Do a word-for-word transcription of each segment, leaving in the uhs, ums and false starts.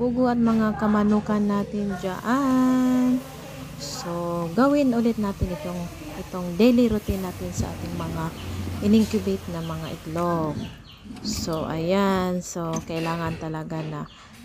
pugo at mga kamanukan natin dyan. So, gawin ulit natin itong, itong daily routine natin sa ating mga in-incubate na mga itlog. So, ayan. So, kailangan talaga na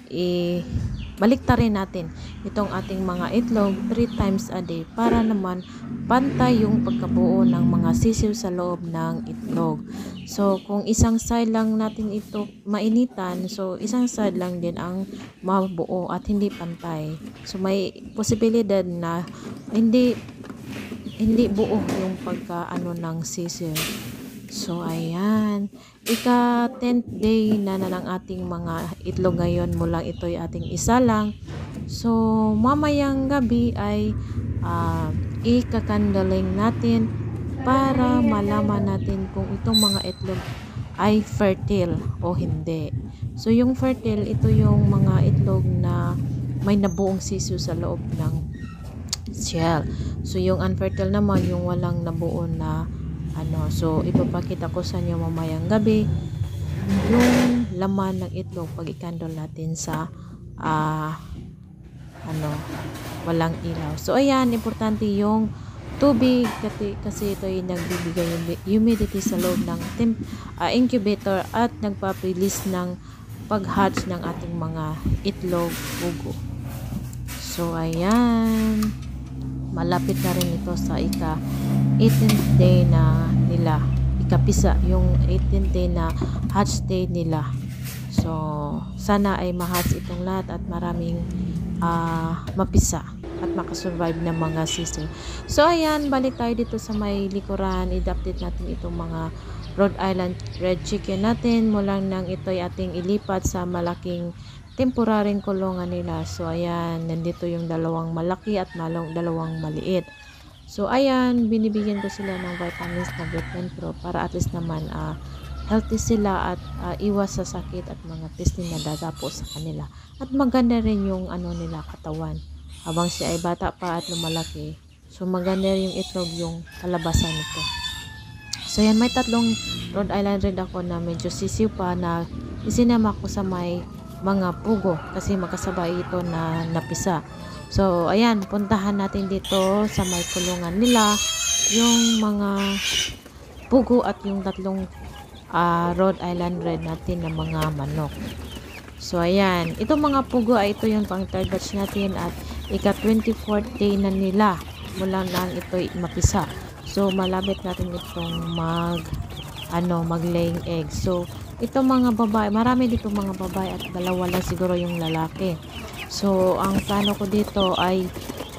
i-baliktarin natin itong ating mga itlog three times a day para naman pantay yung pagkabuo ng mga sisiw sa loob ng itlog. So, kung isang side lang natin ito mainitan, so isang side lang din ang mabuo at hindi pantay. So, may posibilidad na hindi hindi buo yung pagkaano ng sisiw. So, ayan. Ika-tenth day na na ng ating mga itlog ngayon mula ito'y ating isa lang. So, mamayang gabi ay uh, ika-candling natin para malaman natin kung itong mga itlog ay fertile o hindi. So, yung fertile, ito yung mga itlog na may nabuong sisiw sa loob ng shell. So, yung unfertile naman, yung walang nabuo na ano. So, ipapakita ko sa inyo mamayang gabi yung laman ng itlog pag i-candle natin sa uh, ano, walang ilaw. So, ayan, importante yung tubig kasi, kasi ito yung nagbibigay yung humidity sa loob ng temp, uh, incubator at nagpapilis ng pag-hatch ng ating mga itlog pugo. So, ayan, malapit na rin ito sa ika eighteenth day na nila, ikapisa yung eighteenth day na hatch day nila. So, sana ay ma-hatch itong lahat at maraming uh, mapisa at makasurvive ng mga sisiw. So, ayan, balik tayo dito sa may likuran. I-update natin itong mga Rhode Island red chicken natin. Mula nang ito'y ating ilipat sa malaking temporaring kulungan nila. So, ayan, nandito yung dalawang malaki at malong dalawang maliit. So, ayan, binibigyan ko sila ng vitamins na vitamin pro para at least naman uh, healthy sila at uh, iwas sa sakit at mga peste na dadapo sa kanila. At maganda rin yung ano nila katawan. Habang siya ay bata pa at lumalaki. So, maganda yung itlog yung kalabasan nito. So, yan, may tatlong Rhode Island Red ako na medyo sisiw pa na isinama ko sa may mga pugo kasi magkasabay ito na napisa. So, ayan, puntahan natin dito sa may kulungan nila yung mga pugo at yung tatlong uh, Rhode Island Red natin na mga manok. So, ayan, itong mga pugo ay ito yung pang third batch natin at ika twenty-fourth day na nila mula nang ito'y mapisa. So, malapit natin itong mag ano, mag-laying egg. So, itong mga babae, marami dito mga babae at dalawa lang siguro yung lalaki. So, ang plano ko dito ay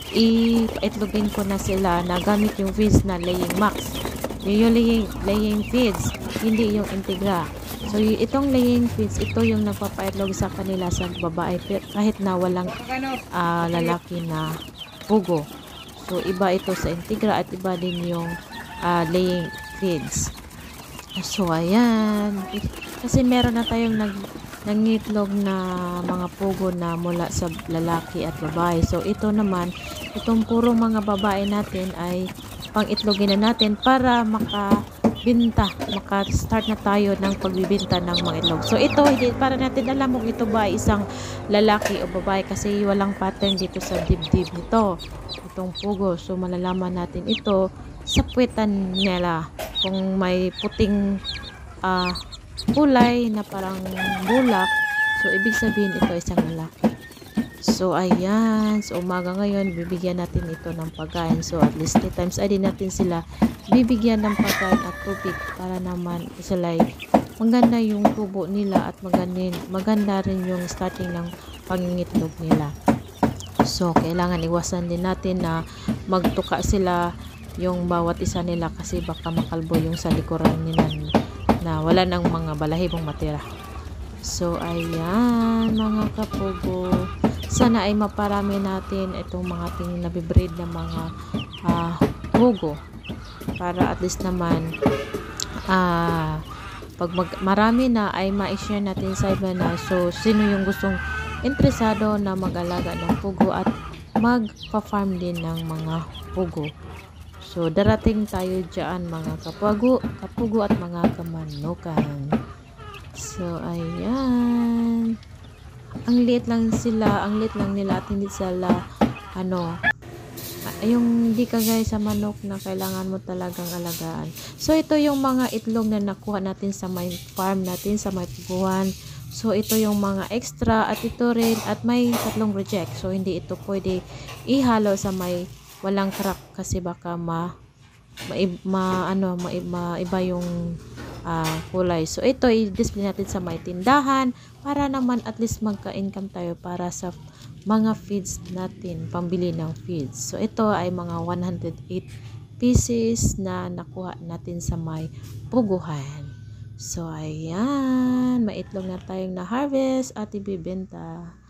i-itlogin ko na sila na gamit yung feeds na laying max. Yung laying, laying feeds, hindi yung integra. So, itong laying feeds, ito yung nagpapaitlog sa kanila sa babae kahit na walang uh, lalaki na pugo. So, iba ito sa integra at iba din yung uh, laying feeds. So, ayan. Kasi meron na tayong nag nangitlog na mga pugo na mula sa lalaki at babae. So, ito naman, itong puro mga babae natin ay pang-itlogin na natin para makabinta, maka-start na tayo ng pagbibinta ng mga itlog. So, ito, hindi, para natin alam kung ito ba isang lalaki o babae kasi walang pattern dito sa dibdib nito. Itong pugo. So, malalaman natin ito sa puwetan nila. Kung may puting uh, kulay na parang bulak, so ibig sabihin ito isang lalaki. So, ayan. So, umaga ngayon, bibigyan natin ito ng pagkain. So, at least three times a day natin sila bibigyan ng pagkain at tubig para naman sila maganda yung tubo nila at maganda, maganda rin yung starting ng pangingitlog nila. So, kailangan iwasan din natin na magtuka sila yung bawat isa nila kasi baka makalbo yung sa likuran nila na wala nang mga balahibong matira. So, ayan mga kapugo. Sana ay maparami natin itong mga ting nabibreed na mga uh, pugo para at least naman uh, pag mag marami na ay ma-share natin sa iba na. So, sino yung gustong interesado na mag-alaga ng pugo at magpa-farm din ng mga pugo. So, darating tayo dyan mga kapugo, kapugo at mga kamanukan. So, ayan. ang liit lang sila, ang liit lang nila at hindi sila ano, yung hindi kagaya sa manok na kailangan mo talagang alagaan. So ito yung mga itlog na nakuha natin sa may farm natin, sa may puguhan. So ito yung mga extra at ito rin at may tatlong reject. So hindi ito pwede ihalo sa may walang crack kasi baka ma, ma, ma ano ma, ma iba yung uh, kulay. So ito i-display natin sa may tindahan para naman at least magka-income tayo para sa mga feeds natin, pambili ng feeds. So ito ay mga one hundred eight pieces na nakuha natin sa may puguhan. So ayan, maitlog na tayong na-harvest at ibibenta.